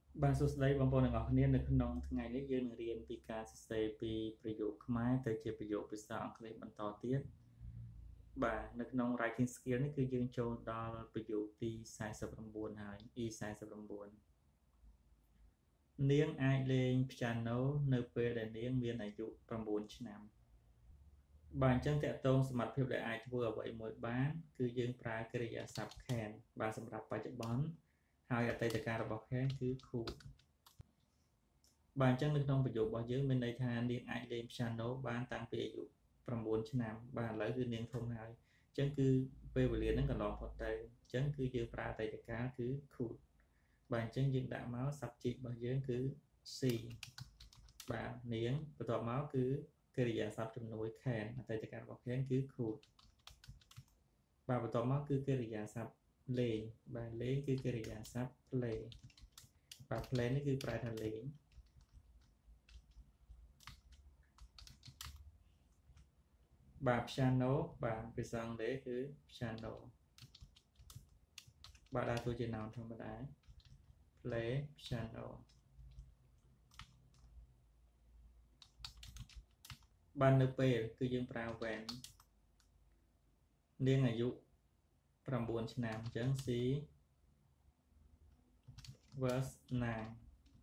Ban số đây bằng bồn ngọc niên được nông ngày nấy dương riêng pi ca sẽ piประโยคខ្មែរទៅជាប្រយោគភាសាអង់គ្លេសបន្តទៀតបាទនៅក្នុង writing skill នេះគឺយើងចូលដល់ប្រយោគទី49ហើយ E 49នាងអាចលេង piano នៅពេលដែលនាងមានអាយុ9ឆ្នាំបាទអញ្ចឹងតកតងសមត្ថភាពដែលអាចធ្វើអ្វីមួយបានគឺយើងប្រើកិរិយាសព្ទ can បាទសម្រាប់បច្ចុប្បន្នហើយអតីតកាលរបស់ can គឺ could បាទអញ្ចឹងនៅក្នុងប្រយោគរបស់យើងមានន័យថានាងអាចលេង piano បានតាំងពីអាយុ9ឆ្នាំបាទឥឡូវគឺនាងធំហើយអញ្ចឹងគឺពេលវេលាហ្នឹងកន្លងផុតទៅអញ្ចឹងគឺយើងប្រើអតីតកាលគឺ could បាទអញ្ចឹងយើងដាក់មក subject របស់យើងគឺ C បាទនាងបន្ទាប់មកគឺកិរិយាសព្ទជំនួយ can អតីតកាលរបស់ can គឺ could បាទបន្ទាប់មកគឺកិរិយាសព្ទលេងបាទលេងគឺកិរិយាសព្ទ play បាទ play នេះគឺប្រែថាលេងបាទ piano បាទភាសាអង់គ្លេសគឺ piano បាទដាក់តួជា noun ធម្មតា play piano បាននៅពេលគឺយើងប្រើ when នាងអាយុ9ឆ្នាំអញ្ចឹង she was 9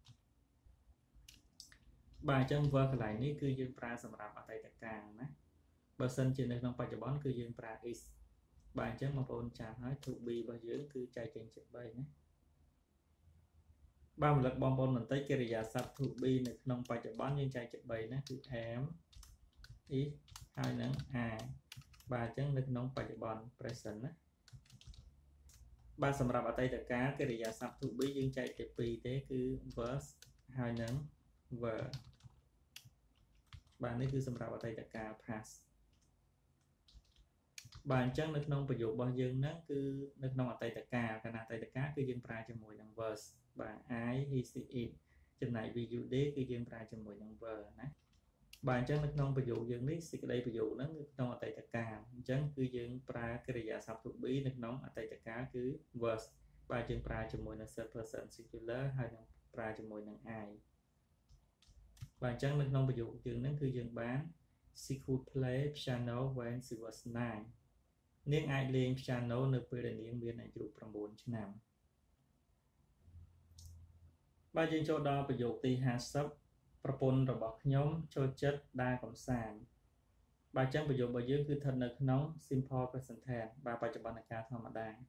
បាទអញ្ចឹង verb កន្លែងនេះគឺយើងប្រើសម្រាប់អតីតកាលណាបើសិនជានៅក្នុងបច្ចុប្បន្នគឺយើងប្រើ is បាទអញ្ចឹងបងប្អូនចាំហើយ to be របស់យើងគឺចែកចេញជា3ណាបាទរំលឹកបងប្អូនបន្តិចកិរិយាសព្ទ to be នៅក្នុងបច្ចុប្បន្នយើងចែកជា3ណាគឺ am is ហើយនឹង are បាទអញ្ចឹងនៅក្នុងបច្ចុប្បន្ន present ណាបាទសម្រាប់អតីតកាលកិរិយាសព្ទ to be យើងចែកជា2ទេគឺ was ហើយនឹង were បាទនេះគឺសម្រាប់អតីតកាល past បាទអញ្ចឹងនៅក្នុងប្រយោគរបស់យើងហ្នឹងគឺនៅក្នុងអតីតកាលកាលណាអតីតកាលគឺយើងប្រើជាមួយនឹង was បាទ I he she it ចំណែក we you they គឺយើងប្រើជាមួយនឹង were ណាបាទអញ្ចឹងនៅក្នុងប្រយោគយើងនេះសេចក្តីប្រយោគហ្នឹងគឺក្នុងអតីតកាលអញ្ចឹងគឺយើងប្រើកិរិយាសព្ទ to be នៅក្នុងអតីតកាលគឺ was បាទយើងប្រើជាមួយនឹង third person singular ហើយនឹងប្រើជាមួយនឹង I បាទអញ្ចឹងនៅក្នុងប្រយោគយើងហ្នឹងគឺយើងបាន she could play piano when she was 9នាងអាចលេង piano នៅពេលដែលនាងមានអាយុ9ឆ្នាំបាទយើងចូលដល់ប្រយោគទី50ប្រពន្ធរបស់ខ្ញុំចូលចិត្តដើរកម្សាន្តបាទអញ្ចឹងប្រយោគរបស់យើងគឺស្ថិតនៅក្នុង simple present tense បាទបច្ចុប្បន្នកាលធម្មតា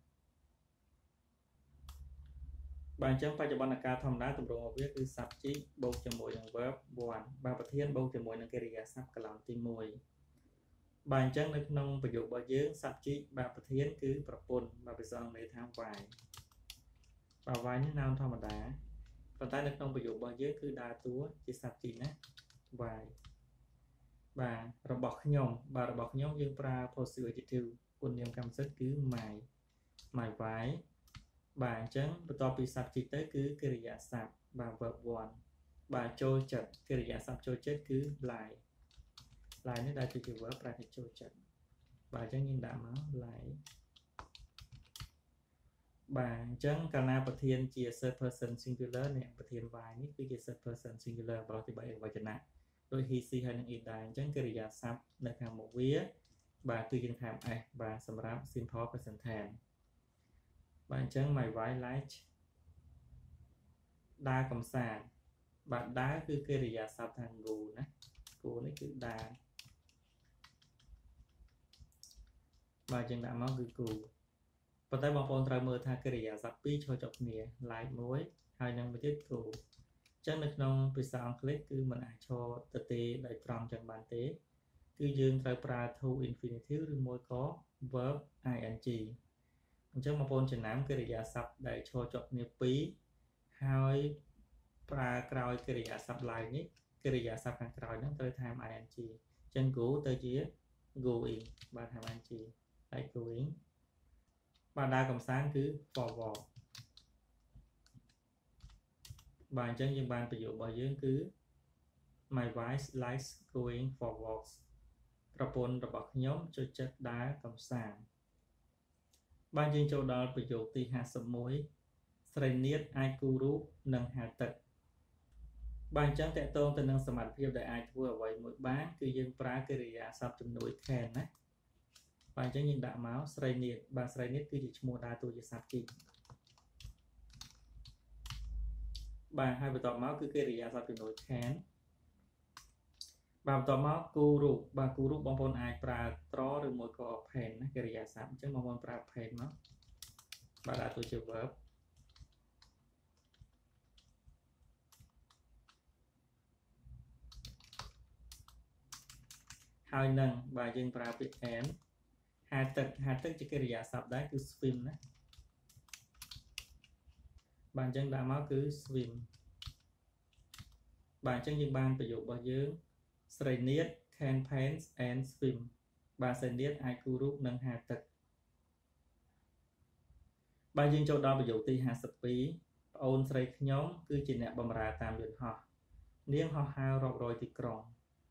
បាទអញ្ចឹងបច្ចុប្បន្នកាលធម្មតាទម្រង់របស់វាគឺ subject បូកជាមួយនឹង verb 1បាទប្រធានបូកជាមួយនឹងកិរិយាសព្ទកន្លងទី1បាទអញ្ចឹងនៅក្នុងប្រយោគរបស់យើង subject បាទប្រធានគឺប្រពន្ធបាទភាសាអង់គ្លេសថា wife បាទ wife នេះ noun ធម្មតាប៉ុន្តែនៅក្នុងប្រយោគរបស់យើងគឺដើរតួជា subject ណា wife បាទរបស់ខ្ញុំបាទរបស់ខ្ញុំយើងប្រើ possessive adjective គុណនាមកម្មសិទ្ធិគឺ my wife បាទអញ្ចឹងបន្ទាប់ពី subject ទៅគឺកិរិយាសព្ទបាទ verb 1បាទចូលចិត្តកិរិយាសព្ទចូលចិត្តគឺ like នេះដែលជា verb ប្រែថាចូលចិត្តបាទអញ្ចឹងយើងដាក់មក like បាទអញ្ចឹងកាលណាប្រធានជា third person singular អ្នកប្រធាន y នេះគឺជា third person singular បរិបទទី3ឯកវចនៈដោយ he she ហើយនឹង it ដែរអញ្ចឹងកិរិយាសព្ទនៅខាងមុខវាបាទគឺយើងថែម s បាទសម្រាប់ simple present tense បាទអញ្ចឹង my wife likes ដើរកម្សាន្តបាទដើរគឺកិរិយាសព្ទថា go ណា go នេះគឺដើរបាទយើងដាក់មកគឺ go ប៉ុន្តែបងប្អូនត្រូវមើលថាកិរិយាសព្ទ2ឈរជាប់គ្នា like 1ហើយនឹងមួយទៀត go អញ្ចឹងនៅក្នុងភាសាអង់គ្លេសគឺមិនអាចឈរទៅទេដោយត្រង់ចឹងបានទេគឺយើងត្រូវប្រើ to infinitive ឬមួយក៏ verb ing អញ្ចឹងបងប្អូនចំណាំកិរិយាសព្ទដែលឈរជាប់គ្នា2ហើយប្រើក្រោយកិរិយាសព្ទ like នេះកិរិយាសព្ទខាងក្រោយហ្នឹងត្រូវថែម ing អញ្ចឹង go ទៅជា going បាទថែម ing like going បាទដើរកម្សាន្តគឺ forward បាទអញ្ចឹងយើងបានប្រយោគរបស់យើងគឺ my wife likes going for walks ប្រពន្ធរបស់ខ្ញុំចូលចិត្តដើរកម្សាន្តបាទយើងចូលដល់ប្រយោគទី51 ស្រីនាថអាចគូររូបនិងហៅទឹកបាទអញ្ចឹងតកតងទៅនឹងសមត្ថភាពដែលអាចធ្វើអ្វីមួយបានគឺយើងប្រើកិរិយាសព្ទជំនួយ can ណាបាទអញ្ចឹងយើងដាក់មកស្រីនាថបាទស្រីនាថគឺជាឈ្មោះដើរតួជាសត្វជីកបាទហើយបន្ទាប់មកគឺកិរិយាសព្ទជំនួយ can បាទបន្ទាប់មកគូររូបបាទគូររូបបងប្អូនអាចប្រើត្រឬមួយក៏ pen ណាកិរិយាសព្ទអញ្ចឹងបងប្អូនប្រើ pen មកបាទដាក់តួជា verb ហើយនឹងបាទយើងប្រើពាក្យ and ហាទឹកជាកិរិយាសព្ទដែរគឺ swim ណាបាទអញ្ចឹងដាក់មកគឺ swim បាទអញ្ចឹងយើងបានប្រយោគរបស់យើងស្រីនាថ can paint and swim បាទស្រីនាថអាចគូររូបនិងហាទឹកបាទយើងចូលដល់ប្រយោគទី52ប្អូនស្រីខ្ញុំគឺជាអ្នកបម្រើតាមយន្តហោះនាងហោះហើររាប់រយទីក្រុង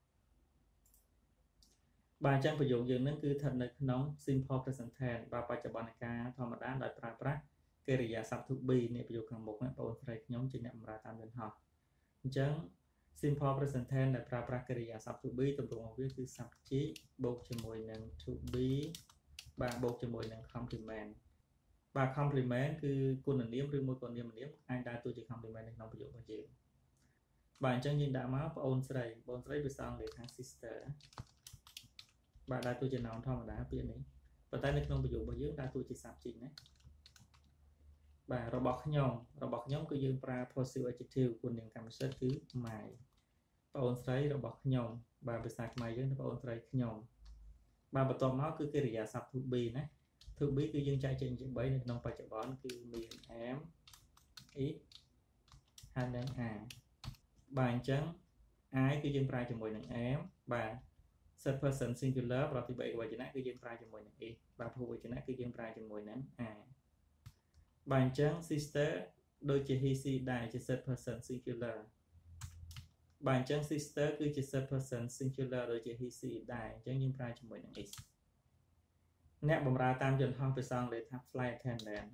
បាទអញ្ចឹងប្រយោគយើងនឹងគឺស្ថិតនៅក្នុង simple present tense បាទបច្ចុប្បន្នកាលធម្មតាដោយប្រើប្រាស់កិរិយាសព្ទ to be នេះប្រយោគខាងមុខណាបងប្អូនស្រីខ្ញុំជាអ្នកបម្រើតាមយន្តហោះអញ្ចឹង simple present tense ដែលប្រើប្រាស់កិរិយាសព្ទ to be ទម្រង់របស់វាគឺ subject បូកជាមួយនឹង to be បាទបូកជាមួយនឹង complement បាទ complement គឺគុណនាមឬមួយក៏នាមអាចដើរតួជា complement នៅក្នុងប្រយោគរបស់យើងបាទអញ្ចឹងយើងដាក់មកប្អូនស្រីភាសាអង់គ្លេសថា sister បាទដើរតួជា noun ធម្មតាពាក្យនេះប៉ុន្តែនៅក្នុងប្រយោគរបស់យើងដើរតួជា subject ណាបាទរបស់ខ្ញុំគឺយើងប្រើ possessive adjective គុណនាមកម្មសិទ្ធគឺ my ប្អូនស្រីរបស់ខ្ញុំបាទភាសាខ្មែរយើងប្អូនស្រីខ្ញុំបាទបន្ទាប់មកគឺកិរិយាសព្ទ to be ណា to be គឺយើងចែកចេញជា3នៅក្នុងបច្ចុប្បន្នគឺមាន am is ហើយនិង are បាទអញ្ចឹង I គឺយើងប្រើជាមួយនឹង am បាទ third person singular ប្រតិបត្តិវចនៈគឺយើងប្រើជាមួយនឹង is បាទភូវចនៈគឺយើងប្រើជាមួយនឹង are បាទអញ្ចឹង sister ដូចជា he she ដែរជា third person singular បាទអញ្ចឹង sister គឺជា third person singular ដូចជា he she ដែរអញ្ចឹងយើងប្រើជាមួយនឹង is អ្នកបម្រើតាមយន្តហោះភាសាអង់គ្លេសថា flight attendant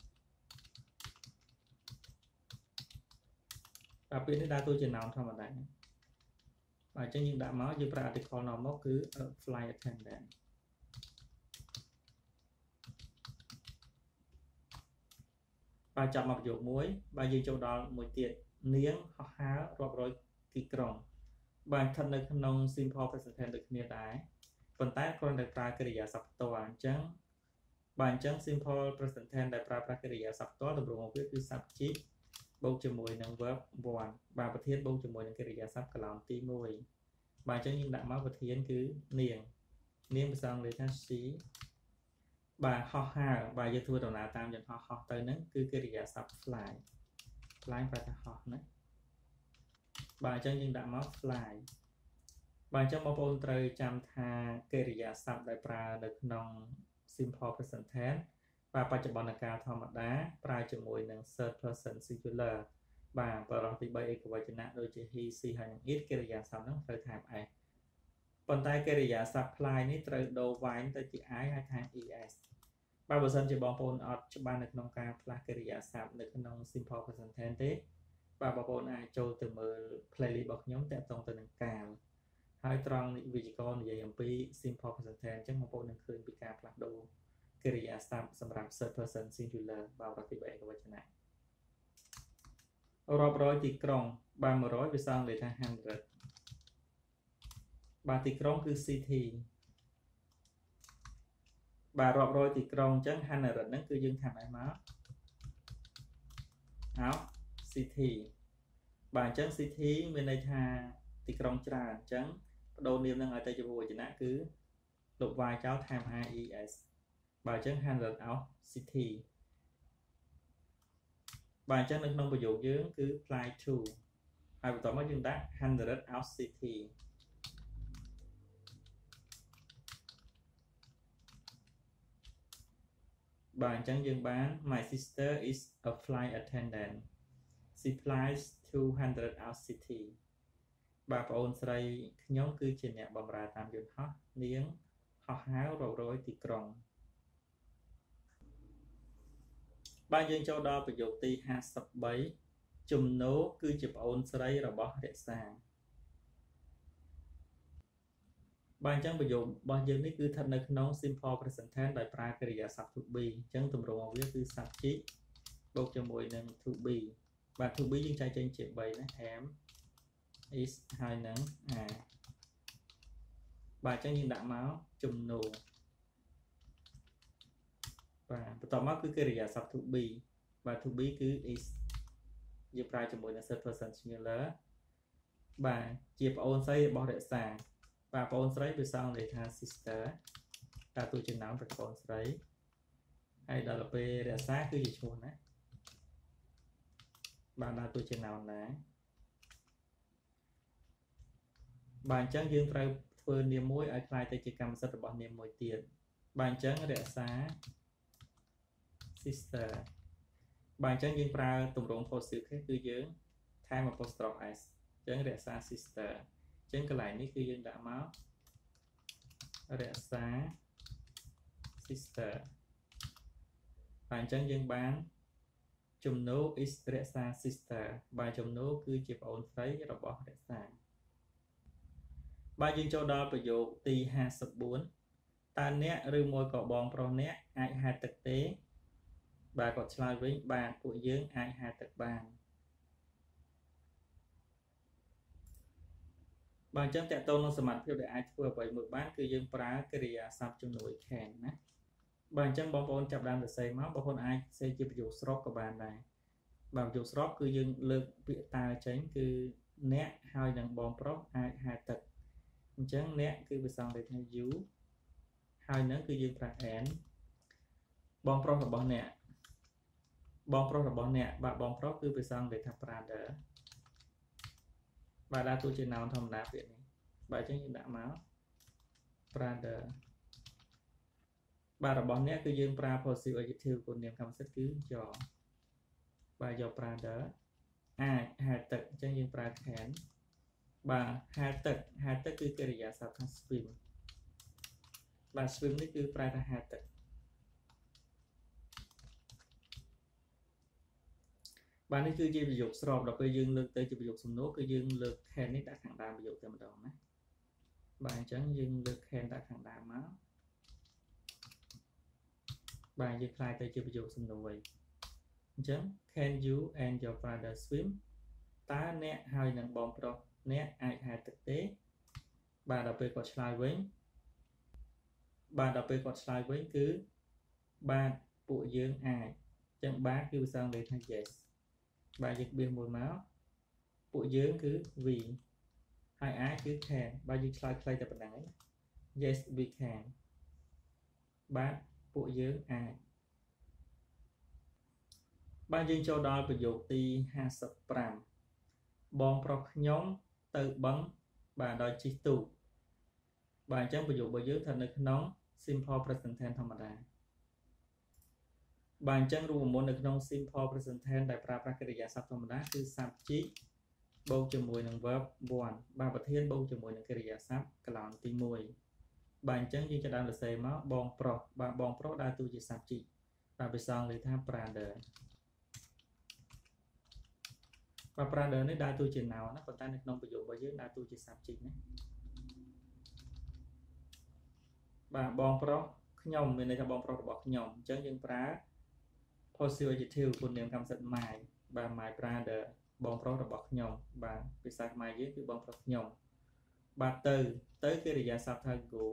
បាទពាក្យនេះដើរតួជា noun ធម្មតាបាទអញ្ចឹងយើងដាក់មកយើងប្រើ article នាំមកគឺ flight attendant បាទចាប់មកប្រយោគមួយបាទយើងចូលដល់មួយទៀតនាងហោះហើររាប់រយទីក្រុងបាទស្ថិតនៅក្នុង simple present tense ដូចគ្នាដែរប៉ុន្តែគ្រាន់តែប្រើកិរិយាសព្ទផ្ទាល់អញ្ចឹងបាទអញ្ចឹង simple present tense ដែលប្រើប្រាស់កិរិយាសព្ទផ្ទាល់ទម្រង់របស់វាគឺ subject បូកជាមួយនឹង verb 1បាទប្រធានបូកជាមួយនឹងកិរិយាសព្ទកន្លងទី1បាទអញ្ចឹងយើងដាក់មកប្រធានគឺនាងភាសាអង់គ្លេសថា she បាទហោះហើរបាទយើងធ្វើដំណើរតាមយន្តហោះទៅហ្នឹងគឺកិរិយាសព្ទ fly ប្រែថាហោះណាបាទអញ្ចឹងយើងដាក់មក fly បាទអញ្ចឹងបងប្អូនត្រូវចាំថាកិរិយាសព្ទដែលប្រើនៅក្នុង simple present tense បាទបច្ចុប្បន្នកាលធម្មតាប្រើជាមួយនឹង third person singular បាទបរិបទទី3ឯកវចនៈដូចជា he she ហើយនិង it កិរិយាសព្ទហ្នឹងត្រូវថែម s ប៉ុន្តែកិរិយាសព្ទ fly នេះត្រូវដូរវែងទៅជា I ហើយថែម es បាទបើសិនជាបងប្អូនអត់ច្បាស់នៅក្នុងការផ្លាស់កិរិយាសព្ទនៅក្នុង simple present tense ទេបាទបងប្អូនអាចចូលទៅមើល playlist របស់ខ្ញុំតាក់ទងទៅនឹងកាលហើយត្រង់វិជ្ជាករនិយាយអំពី simple present tense អញ្ចឹងបងប្អូននឹងឃើញពីការផ្លាស់ប្ដូរកិរិយាសព្ទសម្រាប់ third person singular បាទប្រតិបត្តិឯកវចនៈរាប់រយទីក្រុងបាទ100ភាសាអង់គ្លេសថា 100 បាទទីក្រុងគឺ city បាទរាប់រយទីក្រុងអញ្ចឹង 100 ហ្នឹងគឺយើងថាម៉េចមកcity បាទអញ្ចឹង city មានន័យថាទីក្រុងច្រើនអញ្ចឹងបដូរនាមនឹងឲ្យទៅជាវចនៈគឺលុបវាយចោលថែម ies បាទអញ្ចឹង 100 of city បាទអញ្ចឹងនៅក្នុងប្រយោគយើងគឺ fly to ហើយបន្តមកយើងដាក់ 100 of city បាទអញ្ចឹងយើងបាន my sister is a flight attendant she flies to 100 out city បាទប្អូនស្រីខ្ញុំគឺជាអ្នកបម្រើតាមយន្តហោះនាងហោះហើររាប់រយទីក្រុង Bạn dương cho đoประโยคទី53ជំនោគឺជាប្អូនស្រីរបស់រក្សាបាទអញ្ចឹងប្រយោគរបស់យើងនេះគឺស្ថិតនៅក្នុង simple present tense ដោយប្រើកិរិយាសព្ទ to be អញ្ចឹងទម្រង់របស់វាគឺ subject បូកជាមួយនឹង to be បាទ to be យើងចែកចេញជា3ណា am is ហើយនឹង are បាទអញ្ចឹងយើងដាក់មកជំនោបាទបន្ទាប់មកគឺកិរិយាសព្ទ to be បាទ to be គឺ is យើងប្រើជាមួយនឹង third person singular បាទជាប្អូនស្រីរបស់រក្សាបាទប្អូនស្រីវាសងន័យថា sister តែទូជា noun ប្រកបប្អូនស្រីហើយដល់ពេលរក្សាគឺជាឈ្មោះណាបាទដល់ទូជា noun ណាបាទអញ្ចឹងយើងត្រូវធ្វើនាមមួយឲ្យคล้ายទៅជាកម្មសិទ្ធិរបស់នាមមួយទៀតបាទអញ្ចឹងរក្សា sister បាទអញ្ចឹងយើងប្រើទម្រង់ possessive case គឺយើងថែម apostrophe s អញ្ចឹងរក្សា sister អញ្ចឹងកន្លែងនេះគឺយើងដាក់មករក្សា sister បាទអញ្ចឹងយើងបានជំនោ is រក្សា sister បាទជំនោគឺជាប្អូនស្រីរបស់រក្សាបាទយើងចូលដល់ប្រយោគទី54តើអ្នកឬមួយក៏បងប្រុសអ្នកអាចហែលទឹកទេបាទគាត់ឆ្លើយវិញបាទពួកយើងអាចហែលទឹកបានបាទអញ្ចឹងតកតងនឹងសមត្ថភាពដែលអាចធ្វើអ្វីមួយបានគឺយើងប្រើកិរិយាសព្ទជំនួយ can ណាបាទអញ្ចឹងបងប្អូនចាប់ដើមសរសេរមកបងប្អូនអាចសរសេរជាប្រយោគស្របក៏បានដែរបាទប្រយោគស្របគឺយើងលើកពាក្យតើចេញគឺអ្នកហើយនឹងបងប្រុសអាចហែលទឹកអញ្ចឹងអ្នកគឺភាសាអង់គ្លេសថា you ហើយនឹងគឺយើងប្រើ and បងប្រុសរបស់អ្នកបងប្រុសរបស់អ្នកបាទបងប្រុសគឺភាសាអង់គ្លេសថា brother បាទដាក់ទូជា noun ធម្មតាពាក្យនេះបាទអញ្ចឹងយើងដាក់មក brother បាទរបស់អ្នកគឺយើងប្រើ possessive adjective គុណនាមកម្មសិទ្ធិគឺ your បាទ your brother អាចហែលទឹកអញ្ចឹងយើងប្រើ can បាទហែលទឹកគឺកិរិយាសព្ទថា swim បាទ swim នេះគឺប្រែថាហែលទឹកបាទនេះគឺជាប្រយោគស្របដល់ពេលយើងលើកទៅជាប្រយោគសំណួរគឺយើងលើក can នេះដាក់ខាងដើមប្រយោគតែម្ដងណាបាទអញ្ចឹងយើងលើក can ដាក់ខាងដើមមកបាទយើងខ្លាយទៅជាប្រយោគសំណួរវិញអញ្ចឹង can you and your brother swim តើអ្នកហើយនឹងបងប្រុសអ្នកអាចហែលទឹកទេបាទដល់ពេលគាត់ឆ្លើយវិញគឺបាទពួកយើងអាចអញ្ចឹងបាទគឺភាសាអង់គ្លេសថា yes បាទយើងបៀសមួយមកពួកយើងគឺ we ហើយអាចគឺ can បាទយើងឆ្លើយខ្លីតែប៉ុណ្ណឹងឯង yes we can បាទពួកយើងអាចបាទយើងចូលដល់ប្រយោគទី55បងប្រុសខ្ញុំទៅបឹងបាទដោយជិះទូកបាទអញ្ចឹងប្រយោគរបស់យើងស្ថិតនៅក្នុង simple present tense ធម្មតាបាទអញ្ចឹងរូបមន្តនៅក្នុង simple present tense ដែលប្រើប្រាស់កិរិយាសព្ទធម្មតាគឺ subject បូកជាមួយនឹង verb 1បាទប្រធានបូកជាមួយនឹងកិរិយាសព្ទកន្លងទី1បាទអញ្ចឹងយើងចាប់ដើមសរសេរមកបងប្រុសបាទបងប្រុសដើរតួជា subject បាទភាសាអង់គ្លេសថា brother បាទ brother នេះដើរតួជា noun ណាប៉ុន្តែនៅក្នុងប្រយោគរបស់យើងដើរតួជា subject ណាបាទបងប្រុសខ្ញុំមានន័យថាបងប្រុសរបស់ខ្ញុំអញ្ចឹងយើងប្រើ possessive adjective គុណនាមកម្មសិទ្ធិ my បាទ my brother បងប្រុសរបស់ខ្ញុំបាទភាសាខ្មែរយើងគឺបងប្រុសខ្ញុំបាទទៅកិរិយាសព្ទថា go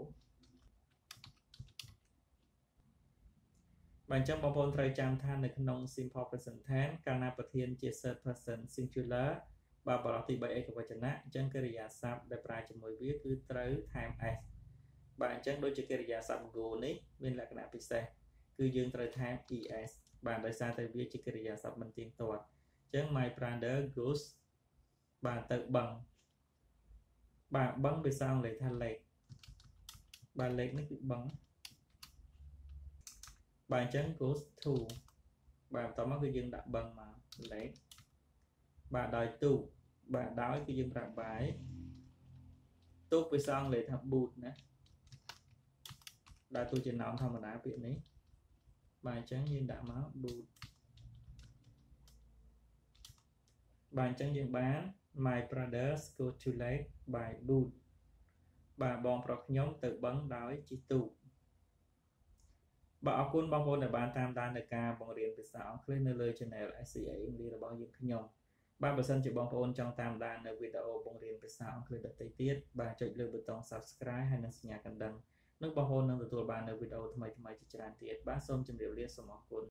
បាទអញ្ចឹងបងប្អូនត្រូវចាំថានៅក្នុង simple present tense កាលណាប្រធានជា third person singular បាទបរិបទទី3ឯកវចនៈអញ្ចឹងកិរិយាសព្ទដែលប្រើជាមួយវាគឺត្រូវថែម s បាទអញ្ចឹងដូចជាកិរិយាសព្ទ go នេះមានលក្ខណៈពិសេសគឺយើងត្រូវថែម es បាទដោយសារតែវាជាកិរិយាសព្ទមិនទៀងទាត់អញ្ចឹង my brother goes បាទទៅបឹងបាទបឹងភាសាអង់គ្លេសថា lake បាទ lake នេះគឺបឹងបាទអញ្ចឹង goes to បាទបន្តមកគឺយើងដាក់បឹងមក lake បាទដោយទូកបាទដោយគឺយើងប្រើ by ទូកភាសាអង់គ្លេសថា boat ណាដើរតួជា noun ធម្មតាពាក្យនេះបាទអញ្ចឹងយើងដាក់មក boat bạn chẳng dừng bán My Brothers Go to Lake by Boot bà bong prọc nhóm tự bắn đói chi tụ bà ọc cún bong hôn ở bàn tam đàn ở ca bong riêng từ sáu click nơi lời channel SCA đi là bao nhiêu nhóm ba bờ sân chỉ bong hôn trong tam đàn ở video bong riêng từ sáu click đặt tay tiết bà chọn lựa button subscribe hay là nhà cần đăng nước bong hôn nâng từ bàn ở video thay chỉ tràn tiết ba xôm chấm điều liên số một